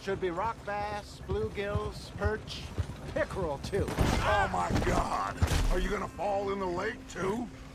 Should be rock bass, bluegills, perch, pickerel too. Oh my God! Are you gonna fall in the lake too?